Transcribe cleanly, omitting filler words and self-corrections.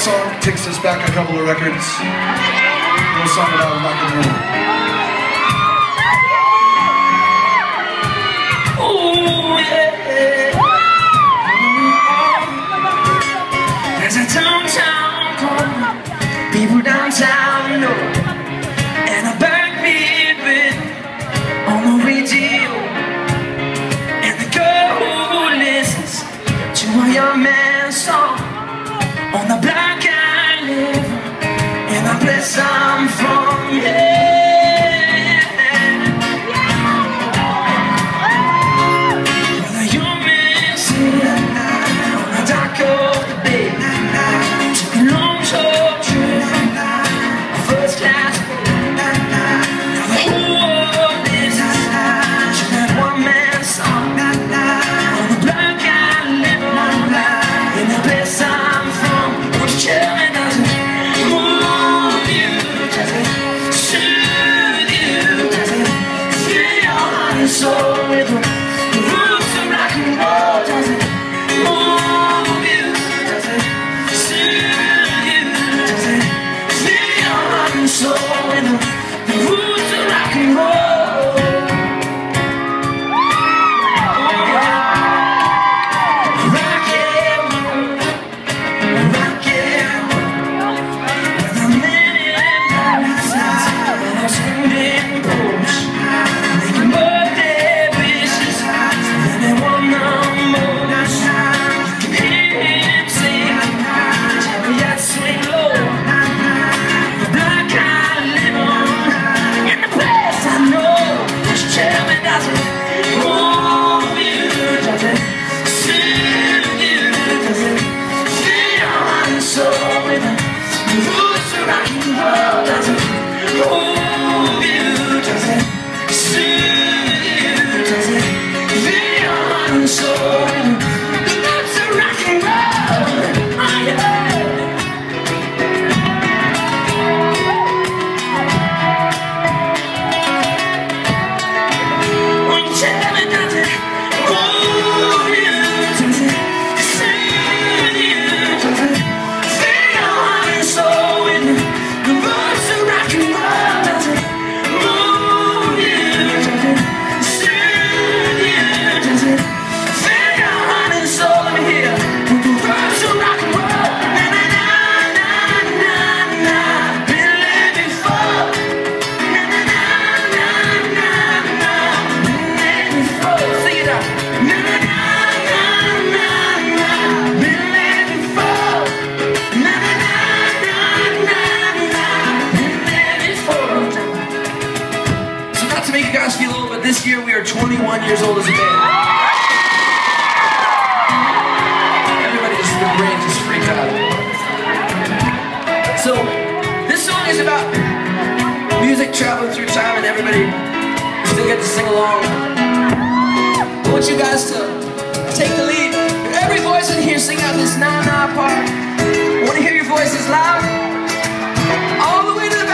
song takes us back a couple of records. A little song about rock and roll. Oh yeah. There's a downtown corner, people downtown know, and a backbeat bit on the radio, and the girl who listens to a young man's song on the black eyed river in the place I'm from, yeah. Well, the young man said on the dock of the bay, took a long short trip, a first class boat. Now the whole world listens to that one man's song on the black eyed river in the place I'm from. Would you tell me, does it move you? Does it soothe you? Does it fill your heart and soul with the roots of rock and roll? Does it move you? Does it soothe you? Does it fill your heart and soul with the roots of rock and roll? Rock and roll, rock and roll, with a million dollars and a swimming pools, making birthday wishes, and they want no more. You can hear him sing, chariot swing low, the black eyed living in the place I know. Just tell me, does it move you? Does it soothe you? Does it fill your heart and soul with the roots of rock and roll? Does it move you? Does it soothe you? Does it fill your heart and soul with the roots of rock and roll? Oh, yeah. When you tell me, does it move you? Does it soothe you? Does it fill your heart and soul with the roots of rock and roll? Does it move you? Does it soothe you? Does it fill your heart and soul? Let me hear with the roots of rock and roll. Na na na na na na, been living for. Na na na na na na, been living for. Sing it out. Na na na na na na, been living for. Na na na na na na, been living for. So not to make you guys feel old, but this year we are 21 years old as a band. Everybody just, their brain just freaked out. So this song is about music traveling through time, and everybody still get to sing along. I want you guys to take the lead. Every voice in here sing out this na-na part. I want to hear your voices loud all the way to the